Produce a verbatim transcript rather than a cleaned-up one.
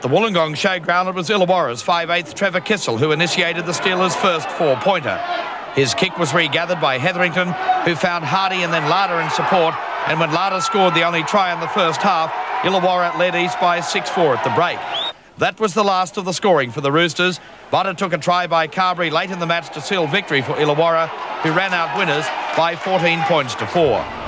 the Wollongong Showground, it was Illawarra's five eighth Trevor Kissell who initiated the Steelers' first four-pointer. His kick was regathered by Hetherington, who found Hardy and then Larder in support, and when Larder scored the only try in the first half, Illawarra led East by six four at the break. That was the last of the scoring for the Roosters, but it took a try by Carberry late in the match to seal victory for Illawarra, who ran out winners by fourteen points to four.